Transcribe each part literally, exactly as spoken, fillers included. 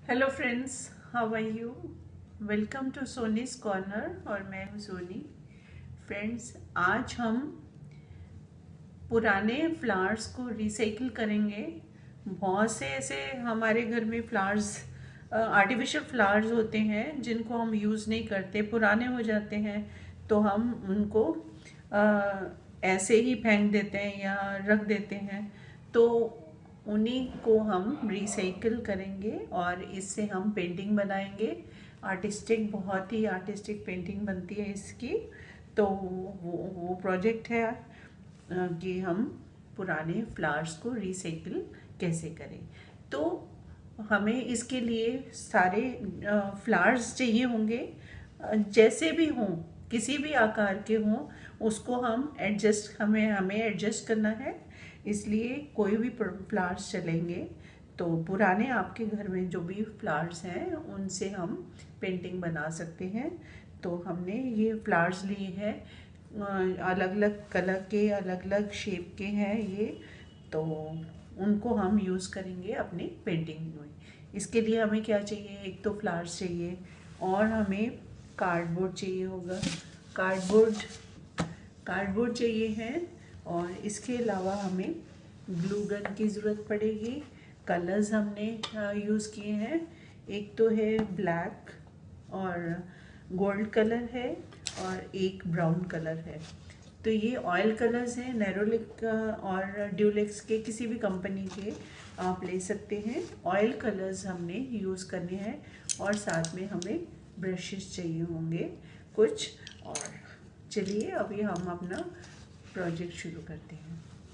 Hello friends, how are you. Welcome to Soni's corner और मैं हूँ सोनी। फ्रेंड्स, आज हम पुराने फ्लावर्स को रिसाइकिल करेंगे। बहुत से ऐसे हमारे घर में फ्लावर्स, आर्टिफिशियल फ्लावर्स होते हैं जिनको हम यूज़ नहीं करते, पुराने हो जाते हैं तो हम उनको अ, ऐसे ही फेंक देते हैं या रख देते हैं। तो उन्हीं को हम रिसाइकिल करेंगे और इससे हम पेंटिंग बनाएंगे। आर्टिस्टिक, बहुत ही आर्टिस्टिक पेंटिंग बनती है इसकी। तो वो वो प्रोजेक्ट है कि हम पुराने फ्लावर्स को रिसाइकिल कैसे करें। तो हमें इसके लिए सारे फ्लावर्स चाहिए होंगे, जैसे भी हों, किसी भी आकार के हों, उसको हम एडजस्ट हमें हमें एडजस्ट करना है। इसलिए कोई भी फ्लावर्स चलेंगे। तो पुराने आपके घर में जो भी फ्लावर्स हैं उनसे हम पेंटिंग बना सकते हैं। तो हमने ये फ्लावर्स लिए हैं, अलग अलग कलर के, अलग अलग शेप के हैं ये। तो उनको हम यूज़ करेंगे अपनी पेंटिंग में। इसके लिए हमें क्या चाहिए, एक तो फ्लावर्स चाहिए और हमें कार्डबोर्ड चाहिए होगा। कार्डबोर्ड कार्डबोर्ड चाहिए है और इसके अलावा हमें ग्लू गन की ज़रूरत पड़ेगी। कलर्स हमने यूज़ किए हैं, एक तो है ब्लैक और गोल्ड कलर है और एक ब्राउन कलर है। तो ये ऑयल कलर्स हैं, नैरोलिक और ड्यूलेक्स के, किसी भी कंपनी के आप ले सकते हैं। ऑयल कलर्स हमने यूज़ करने हैं और साथ में हमें ब्रशेस चाहिए होंगे कुछ। और चलिए अभी हम अपना प्रोजेक्ट शुरू करते हैं।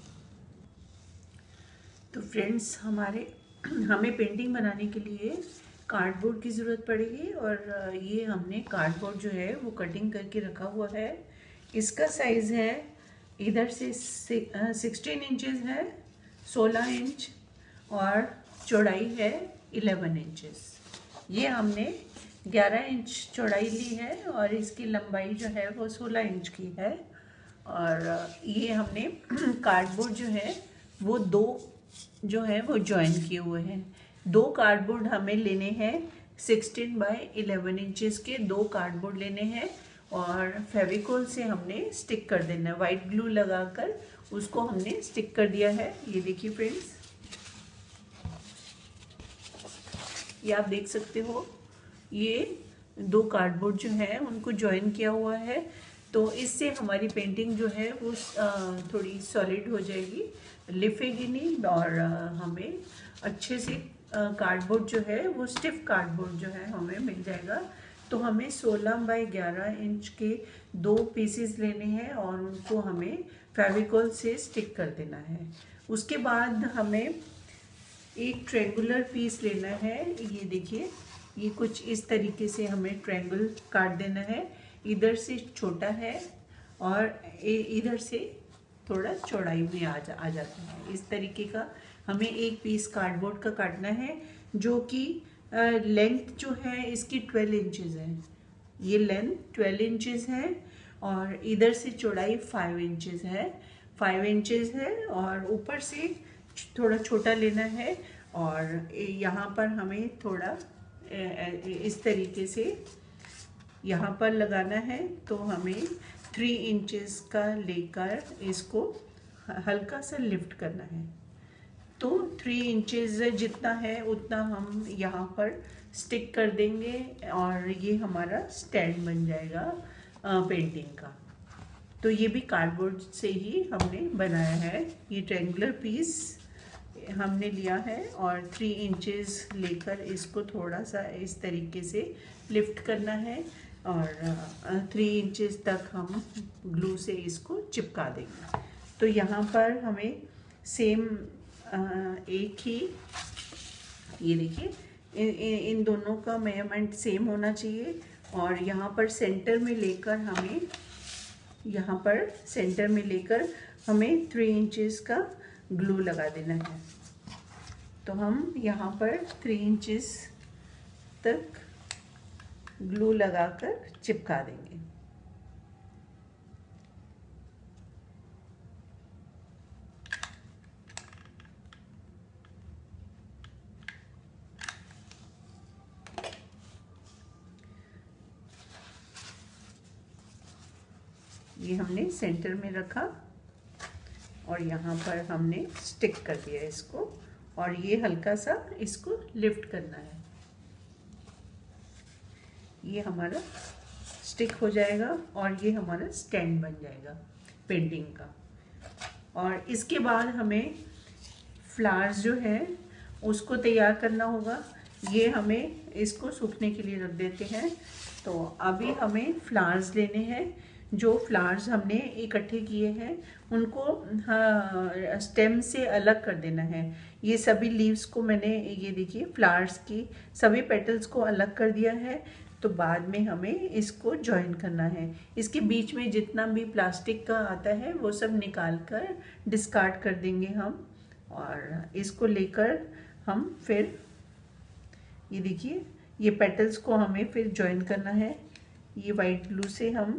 तो फ्रेंड्स, हमारे हमें पेंटिंग बनाने के लिए कार्डबोर्ड की ज़रूरत पड़ेगी और ये हमने कार्डबोर्ड जो है वो कटिंग करके रखा हुआ है। इसका साइज़ है, इधर से सिक्सटीन इंचज़ है, सोलह इंच, और चौड़ाई है इलेवन इंचज़। ये हमने ग्यारह इंच चौड़ाई ली है और इसकी लंबाई जो है वो सोलह इंच की है। और ये हमने कार्डबोर्ड जो है वो दो जो है वो ज्वाइन किए हुए हैं। दो कार्डबोर्ड हमें लेने हैं, सिक्सटीन बाय इलेवन इंचेस के दो कार्डबोर्ड लेने हैं और फेविकोल से हमने स्टिक कर देना है। वाइट ग्लू लगाकर उसको हमने स्टिक कर दिया है। ये देखिए फ्रेंड्स, ये आप देख सकते हो, ये दो कार्डबोर्ड जो है उनको ज्वाइन किया हुआ है। तो इससे हमारी पेंटिंग जो है वो थोड़ी सॉलिड हो जाएगी, लिफेगी नहीं और हमें अच्छे से कार्डबोर्ड जो है वो स्टिफ कार्डबोर्ड जो है हमें मिल जाएगा। तो हमें सोलह बाय ग्यारह इंच के दो पीसेस लेने हैं और उनको हमें फेविकोल से स्टिक कर देना है। उसके बाद हमें एक ट्रायंगुलर पीस लेना है। ये देखिए, ये कुछ इस तरीके से हमें ट्रायंगल काट देना है। इधर से छोटा है और इधर से थोड़ा चौड़ाई में आ जा आ जाता है। इस तरीके का हमें एक पीस कार्डबोर्ड का काटना है, जो कि लेंथ जो है इसकी ट्वेल्व इंचेस है। ये लेंथ ट्वेल्व इंचेस है और इधर से चौड़ाई फाइव इंचेस है फाइव इंचेस है और ऊपर से थोड़ा छोटा लेना है। और यहाँ पर हमें थोड़ा इस तरीके से यहाँ पर लगाना है। तो हमें थ्री इंचेस का लेकर इसको हल्का सा लिफ्ट करना है। तो थ्री इंचेस जितना है उतना हम यहाँ पर स्टिक कर देंगे और ये हमारा स्टैंड बन जाएगा पेंटिंग का। तो ये भी कार्डबोर्ड से ही हमने बनाया है। ये ट्रायंगुलर पीस हमने लिया है और थ्री इंचेस लेकर इसको थोड़ा सा इस तरीके से लिफ्ट करना है और थ्री इंचेस तक हम ग्लू से इसको चिपका देंगे। तो यहाँ पर हमें सेम एक ही, ये देखिए, इन, इन दोनों का मेजरमेंट सेम होना चाहिए। और यहाँ पर सेंटर में लेकर हमें यहाँ पर सेंटर में लेकर हमें थ्री इंचेस का ग्लू लगा देना है। तो हम यहाँ पर थ्री इंचेस तक ग्लू लगाकर चिपका देंगे। ये हमने सेंटर में रखा और यहाँ पर हमने स्टिक कर दिया इसको, और ये हल्का सा इसको लिफ्ट करना है। ये हमारा स्टिक हो जाएगा और ये हमारा स्टैंड बन जाएगा पेंटिंग का। और इसके बाद हमें फ्लावर्स जो है उसको तैयार करना होगा। ये हमें इसको सूखने के लिए रख देते हैं। तो अभी हमें फ्लावर्स लेने हैं। जो फ्लावर्स हमने इकट्ठे किए हैं उनको हाँ, स्टेम से अलग कर देना है। ये सभी लीव्स को मैंने, ये देखिए फ्लावर्स की सभी पेटल्स को अलग कर दिया है। तो बाद में हमें इसको जॉइन करना है। इसके बीच में जितना भी प्लास्टिक का आता है वो सब निकाल कर डिस्कार्ड कर देंगे हम, और इसको लेकर हम फिर, ये देखिए ये पेटल्स को हमें फिर जॉइन करना है। ये वाइट ग्लू से हम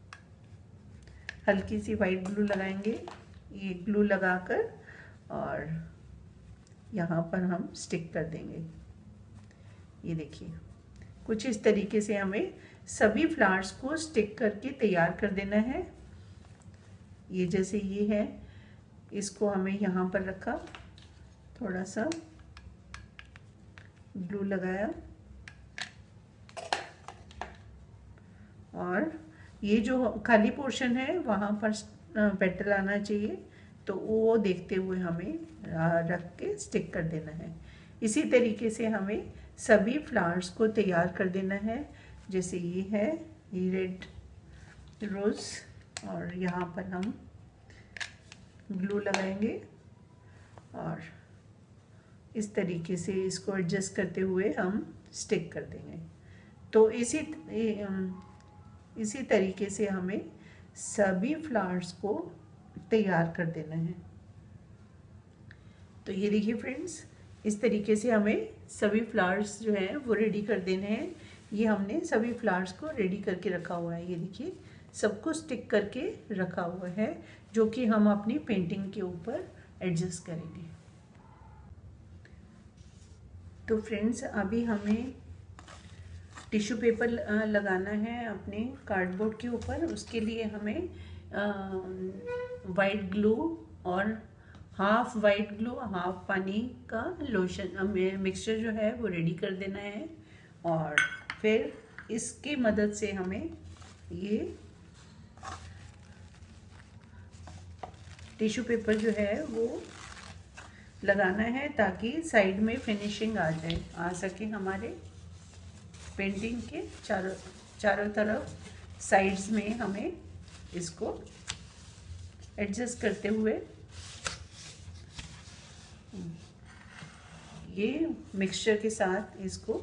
हल्की सी वाइट ग्लू लगाएंगे, ये ग्लू लगाकर और यहाँ पर हम स्टिक कर देंगे। ये देखिए कुछ इस तरीके से हमें सभी फ्लावर्स को स्टिक करके तैयार कर देना है। ये जैसे ये है, इसको हमें यहाँ पर रखा, थोड़ा सा ग्लू लगाया, और ये जो खाली पोर्शन है वहाँ पर पेटल आना चाहिए, तो वो देखते हुए हमें रख के स्टिक कर देना है। इसी तरीके से हमें सभी फ्लावर्स को तैयार कर देना है। जैसे ये है, ये रेड रोज़, और यहाँ पर हम ग्लू लगाएंगे और इस तरीके से इसको एडजस्ट करते हुए हम स्टिक कर देंगे। तो इसी इसी तरीके से हमें सभी फ्लावर्स को तैयार कर देना है। तो ये देखिए फ्रेंड्स, इस तरीके से हमें सभी फ्लावर्स जो हैं वो रेडी कर देने हैं। ये हमने सभी फ्लावर्स को रेडी करके रखा हुआ है। ये देखिए सबको स्टिक करके रखा हुआ है, जो कि हम अपनी पेंटिंग के ऊपर एडजस्ट करेंगे। तो फ्रेंड्स, अभी हमें टिश्यू पेपर लगाना है अपने कार्डबोर्ड के ऊपर। उसके लिए हमें वाइट ग्लू और हाफ वाइट ग्लू हाफ पानी का लोशन मिक्सचर जो है वो रेडी कर देना है, और फिर इसकी मदद से हमें ये टिश्यू पेपर जो है वो लगाना है, ताकि साइड में फिनिशिंग आ जाए आ सके हमारे पेंटिंग के चारों चारों तरफ साइड्स में। हमें इसको एडजस्ट करते हुए ये मिक्सचर के साथ इसको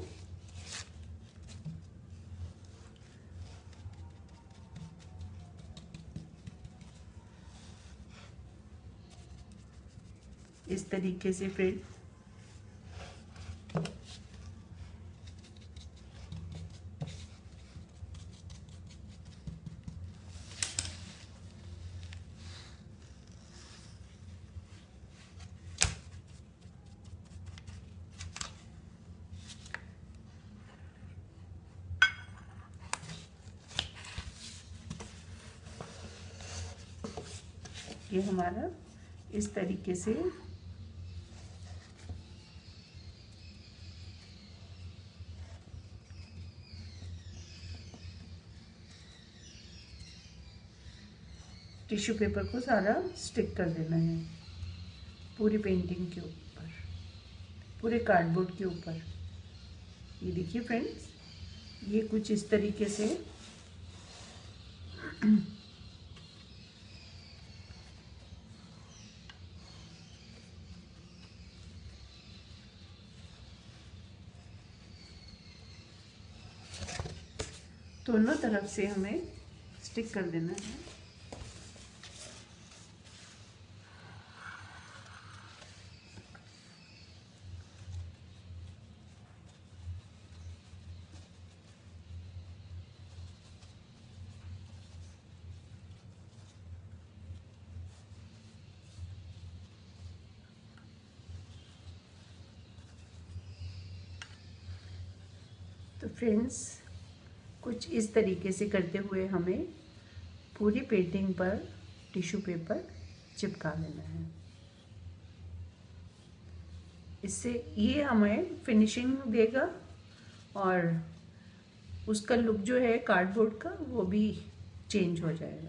इस तरीके से फिर ये हमारा इस तरीके से टिश्यू पेपर को सारा स्टिक कर देना है पूरी पेंटिंग के ऊपर, पूरे कार्डबोर्ड के ऊपर। ये देखिए फ्रेंड्स, ये कुछ इस तरीके से दोनों तरफ से हमें स्टिक कर देना है। तो फ्रेंड्स, कुछ इस तरीके से करते हुए हमें पूरी पेंटिंग पर टिश्यू पेपर चिपका देना है। इससे ये हमें फिनिशिंग देगा और उसका लुक जो है कार्डबोर्ड का वो भी चेंज हो जाएगा।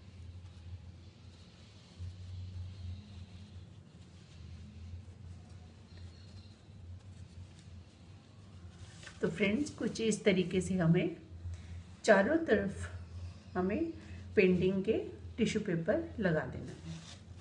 तो फ्रेंड्स, कुछ इस तरीके से हमें चारों तरफ हमें पेंटिंग के टिश्यू पेपर लगा देना है।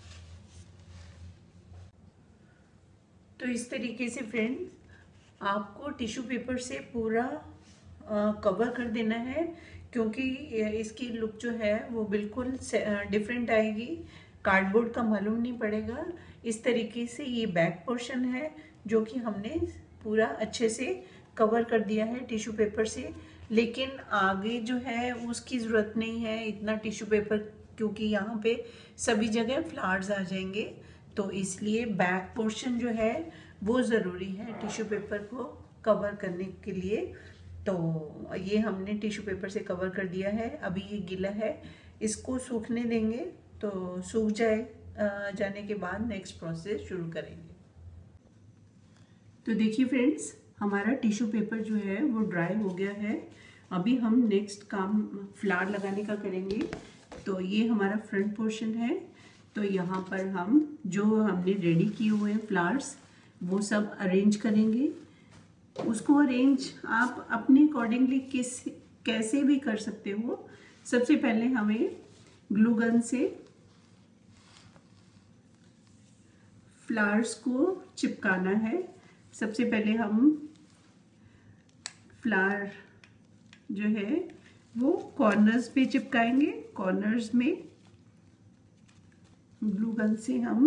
तो इस तरीके से फ्रेंड्स, आपको टिश्यू पेपर से पूरा आ, कवर कर देना है, क्योंकि इसकी लुक जो है वो बिल्कुल डिफरेंट आएगी, कार्डबोर्ड का मालूम नहीं पड़ेगा। इस तरीके से ये बैक पोर्शन है जो कि हमने पूरा अच्छे से कवर कर दिया है टिश्यू पेपर से, लेकिन आगे जो है उसकी ज़रूरत नहीं है इतना टिश्यू पेपर, क्योंकि यहाँ पे सभी जगह फ्लावर्स आ जाएंगे। तो इसलिए बैक पोर्शन जो है वो ज़रूरी है टिश्यू पेपर को कवर करने के लिए। तो ये हमने टिश्यू पेपर से कवर कर दिया है। अभी ये गीला है, इसको सूखने देंगे, तो सूख जाए जाने के बाद नेक्स्ट प्रोसेस शुरू करेंगे। तो देखिए फ्रेंड्स, हमारा टिश्यू पेपर जो है वो ड्राई हो गया है। अभी हम नेक्स्ट काम फ्लावर लगाने का करेंगे। तो ये हमारा फ्रंट पोर्शन है। तो यहाँ पर हम जो हमने रेडी किए हुए हैं फ्लावर्स वो सब अरेंज करेंगे। उसको अरेंज आप अपने अकॉर्डिंगली किस कैसे भी कर सकते हो। सबसे पहले हमें ग्लू गन से फ्लावर्स को चिपकाना है। सबसे पहले हम फ्लावर जो है वो कॉर्नर्स पे चिपकाएंगे। कॉर्नर्स में ग्लू गन से हम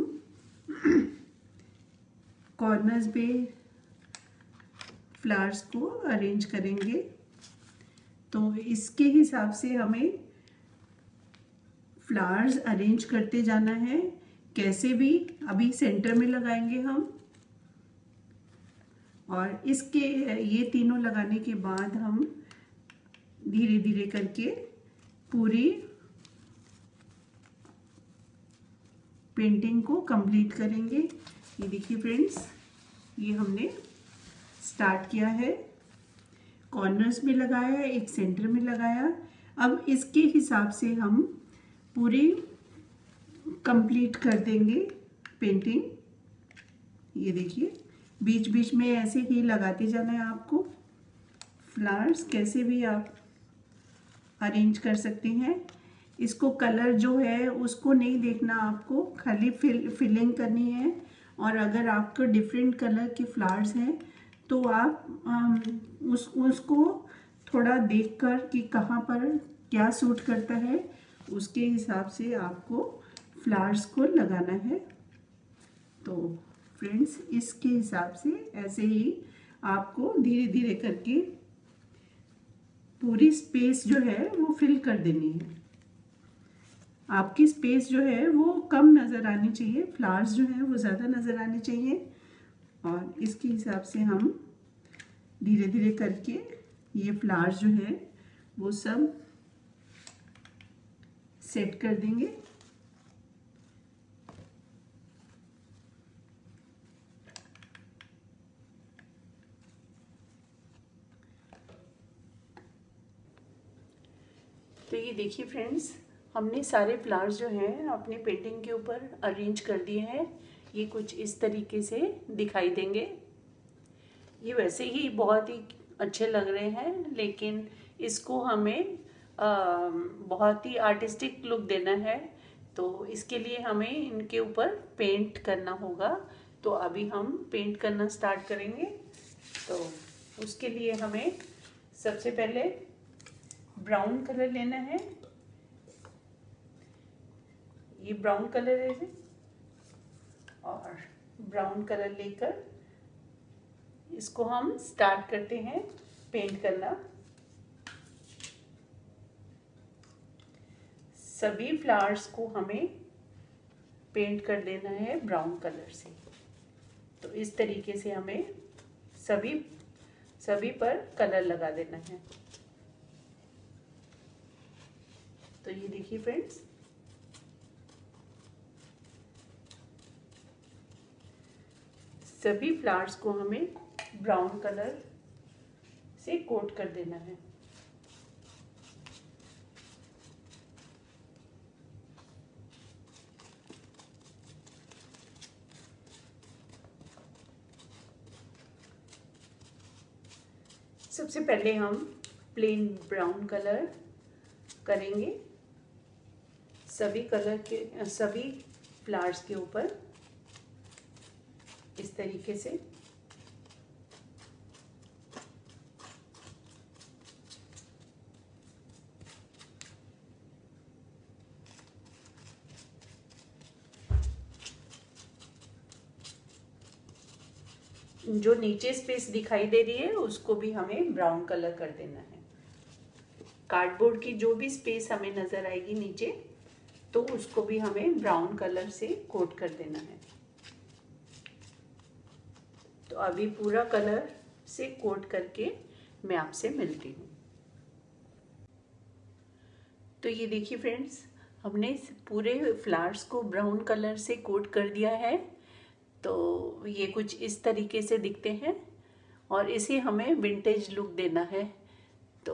कॉर्नर्स पे फ्लावर्स को अरेंज करेंगे। तो इसके हिसाब से हमें फ्लावर्स अरेंज करते जाना है। कैसे भी अभी सेंटर में लगाएंगे हम, और इसके ये तीनों लगाने के बाद हम धीरे धीरे करके पूरी पेंटिंग को कंप्लीट करेंगे। ये देखिए फ्रेंड्स, ये हमने स्टार्ट किया है, कॉर्नर्स में लगाया, एक सेंटर में लगाया। अब इसके हिसाब से हम पूरी कंप्लीट कर देंगे पेंटिंग। ये देखिए, बीच बीच में ऐसे ही लगाते जाना है आपको। फ्लावर्स कैसे भी आप अरेंज कर सकते हैं। इसको कलर जो है उसको नहीं देखना आपको, खाली फिल फिलिंग करनी है। और अगर आपको डिफरेंट कलर के फ्लावर्स हैं तो आप उस उसको थोड़ा देखकर कि कहाँ पर क्या सूट करता है, उसके हिसाब से आपको फ्लावर्स को लगाना है। तो फ्रेंड्स, इसके हिसाब से ऐसे ही आपको धीरे धीरे करके पूरी स्पेस जो है वो फिल कर देनी है। आपकी स्पेस जो है वो कम नज़र आनी चाहिए, फ्लावर्स जो है वो ज़्यादा नज़र आने चाहिए। और इसके हिसाब से हम धीरे धीरे करके ये फ्लावर्स जो है वो सब सेट कर देंगे। तो ये देखिए फ्रेंड्स, हमने सारे फ्लावर्स जो हैं अपनी पेंटिंग के ऊपर अरेंज कर दिए हैं। ये कुछ इस तरीके से दिखाई देंगे। ये वैसे ही बहुत ही अच्छे लग रहे हैं, लेकिन इसको हमें आ, बहुत ही आर्टिस्टिक लुक देना है। तो इसके लिए हमें इनके ऊपर पेंट करना होगा। तो अभी हम पेंट करना स्टार्ट करेंगे। तो उसके लिए हमें सबसे पहले ब्राउन कलर लेना है। ये ब्राउन कलर है, और ब्राउन कलर लेकर इसको हम स्टार्ट करते हैं पेंट करना। सभी फ्लावर्स को हमें पेंट कर देना है ब्राउन कलर से। तो इस तरीके से हमें सभी सभी पर कलर लगा देना है। तो ये देखिए फ्रेंड्स, सभी फ्लावर्स को हमें ब्राउन कलर से कोट कर देना है। सबसे पहले हम प्लेन ब्राउन कलर करेंगे सभी कलर के सभी फ्लावर्स के ऊपर, इस तरीके से। जो नीचे स्पेस दिखाई दे रही है उसको भी हमें ब्राउन कलर कर देना है। कार्डबोर्ड की जो भी स्पेस हमें नजर आएगी नीचे, तो उसको भी हमें ब्राउन कलर से कोट कर देना है। तो अभी पूरा कलर से कोट करके मैं आपसे मिलती हूँ। तो ये देखिए फ्रेंड्स, हमने पूरे फ्लावर्स को ब्राउन कलर से कोट कर दिया है। तो ये कुछ इस तरीके से दिखते हैं और इसे हमें विंटेज लुक देना है। तो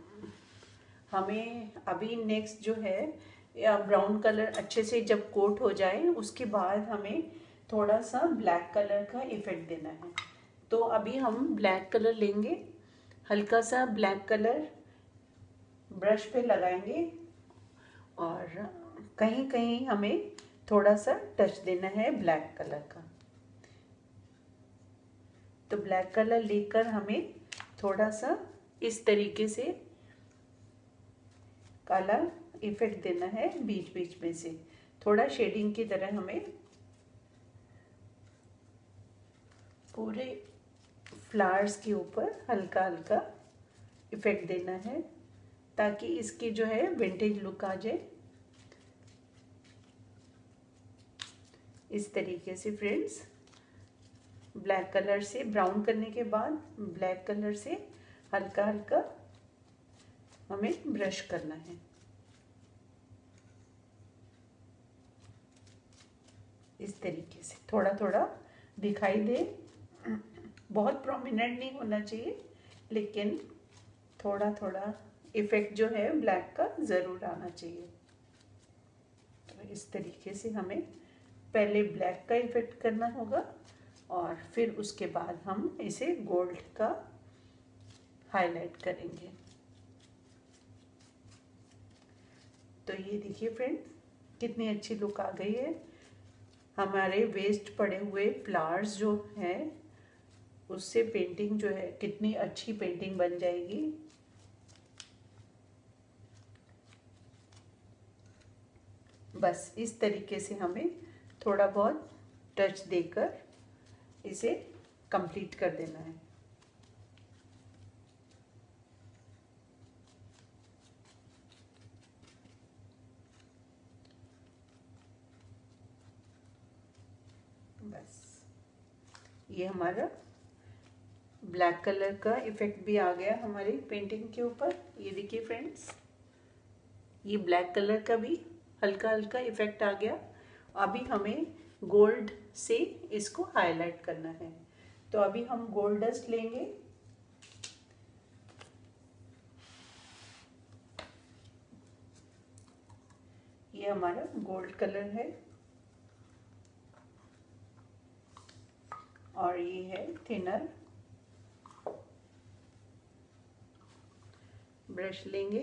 हमें अभी नेक्स्ट जो है, या ब्राउन कलर अच्छे से जब कोट हो जाए उसके बाद हमें थोड़ा सा ब्लैक कलर का इफेक्ट देना है। तो अभी हम ब्लैक कलर लेंगे, हल्का सा ब्लैक कलर ब्रश पे लगाएंगे और कहीं कहीं हमें थोड़ा सा टच देना है ब्लैक कलर का। तो ब्लैक कलर लेकर हमें थोड़ा सा इस तरीके से काला इफेक्ट देना है बीच बीच में से, थोड़ा शेडिंग की तरह हमें पूरे फ्लावर्स के ऊपर हल्का हल्का इफेक्ट देना है, ताकि इसकी जो है विंटेज लुक आ जाए। इस तरीके से फ्रेंड्स, ब्लैक कलर से ब्राउन करने के बाद ब्लैक कलर से हल्का हल्का हमें ब्रश करना है। इस तरीके से थोड़ा थोड़ा दिखाई दे, बहुत प्रोमिनेंट नहीं होना चाहिए, लेकिन थोड़ा थोड़ा इफेक्ट जो है ब्लैक का ज़रूर आना चाहिए। तो इस तरीके से हमें पहले ब्लैक का इफेक्ट करना होगा और फिर उसके बाद हम इसे गोल्ड का हाईलाइट करेंगे। तो ये देखिए फ्रेंड्स, कितनी अच्छी लुक आ गई है। हमारे वेस्ट पड़े हुए फ्लावर्स जो हैं उससे पेंटिंग जो है कितनी अच्छी पेंटिंग बन जाएगी। बस इस तरीके से हमें थोड़ा बहुत टच देकर इसे कंप्लीट कर देना है। बस ये हमारा ब्लैक कलर का इफेक्ट भी आ गया हमारी पेंटिंग के ऊपर। ये देखिए फ्रेंड्स, ये ब्लैक कलर का भी हल्का हल्का इफेक्ट आ गया। अभी हमें गोल्ड से इसको हाईलाइट करना है। तो अभी हम गोल्ड डस्ट लेंगे। ये हमारा गोल्ड कलर है और ये है थिनर। ब्रश लेंगे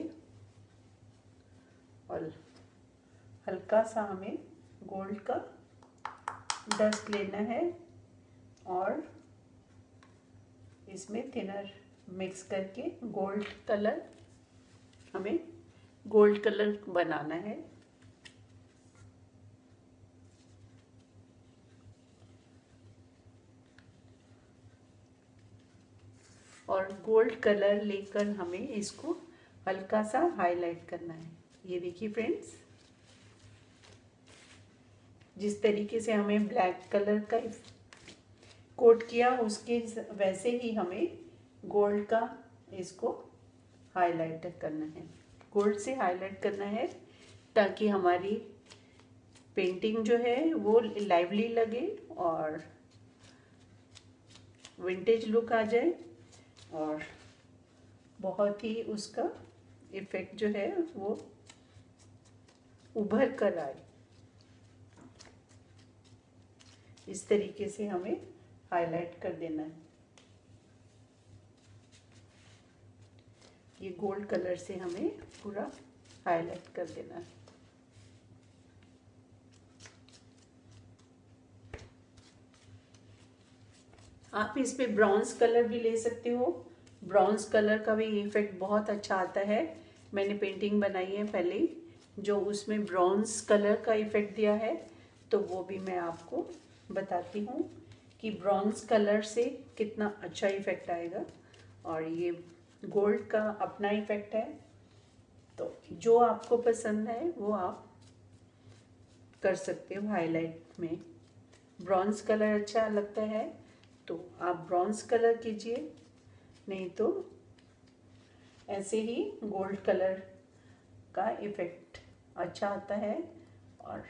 और हल्का सा हमें गोल्ड का डस्ट लेना है और इसमें थिनर मिक्स करके गोल्ड कलर, हमें गोल्ड कलर बनाना है। और गोल्ड कलर लेकर हमें इसको हल्का सा हाईलाइट करना है। ये देखिए फ्रेंड्स, जिस तरीके से हमें ब्लैक कलर का कोट किया उसके वैसे ही हमें गोल्ड का इसको हाईलाइट करना है। गोल्ड से हाईलाइट करना है ताकि हमारी पेंटिंग जो है वो लाइवली लगे और विंटेज लुक आ जाए और बहुत ही उसका इफेक्ट जो है वो उभर कर आए। इस तरीके से हमें हाईलाइट कर देना है। ये गोल्ड कलर से हमें पूरा हाईलाइट कर देना है। आप इस पे ब्राउन्स कलर भी ले सकते हो। ब्राउन्स कलर का भी इफेक्ट बहुत अच्छा आता है। मैंने पेंटिंग बनाई है पहले ही जो उसमें ब्राउन्स कलर का इफेक्ट दिया है, तो वो भी मैं आपको बताती हूँ कि ब्राउन्स कलर से कितना अच्छा इफेक्ट आएगा। और ये गोल्ड का अपना इफेक्ट है, तो जो आपको पसंद है वो आप कर सकते हो। हाईलाइट में ब्राउन्स कलर अच्छा लगता है तो आप ब्राउन्स कलर कीजिए, नहीं तो ऐसे ही गोल्ड कलर का इफेक्ट अच्छा आता है। और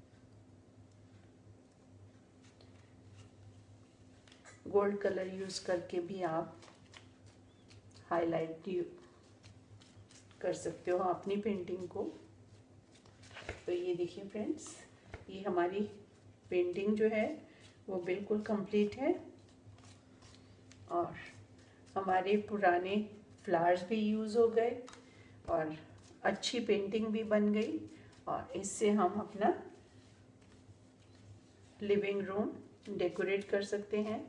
गोल्ड कलर यूज़ करके भी आप हाईलाइट कर सकते हो अपनी पेंटिंग को। तो ये देखिए फ्रेंड्स, ये हमारी पेंटिंग जो है वो बिल्कुल कंप्लीट है और हमारे पुराने फ्लावर्स भी यूज़ हो गए और अच्छी पेंटिंग भी बन गई। और इससे हम अपना लिविंग रूम डेकोरेट कर सकते हैं।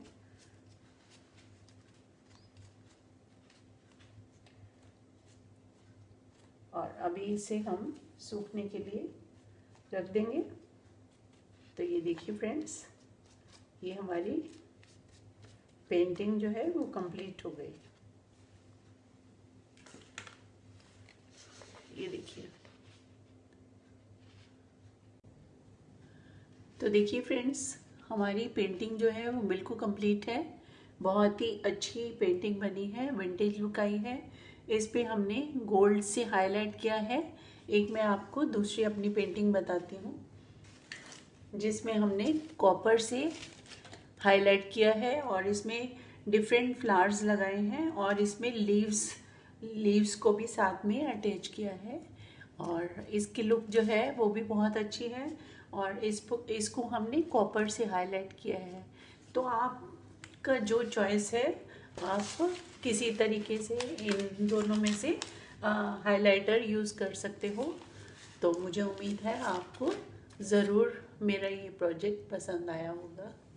और अभी इसे हम सूखने के लिए रख देंगे। तो ये देखिए फ्रेंड्स, ये हमारी पेंटिंग जो है वो कंप्लीट हो गई। ये देखिए, तो देखिए फ्रेंड्स, हमारी पेंटिंग जो है वो बिल्कुल कंप्लीट है। बहुत ही अच्छी पेंटिंग बनी है, विंटेज लुक आई है। इस पे हमने गोल्ड से हाईलाइट किया है। एक मैं आपको दूसरी अपनी पेंटिंग बताती हूँ जिसमें हमने कॉपर से हाईलाइट किया है और इसमें डिफरेंट फ्लावर्स लगाए हैं और इसमें लीव्स लीव्स को भी साथ में अटैच किया है। और इसकी लुक जो है वो भी बहुत अच्छी है और इस इसको हमने कॉपर से हाईलाइट किया है। तो आपका जो चॉइस है, आप किसी तरीके से इन दोनों में से हाइलाइटर यूज़ कर सकते हो। तो मुझे उम्मीद है आपको ज़रूर मेरा ये प्रोजेक्ट पसंद आया होगा।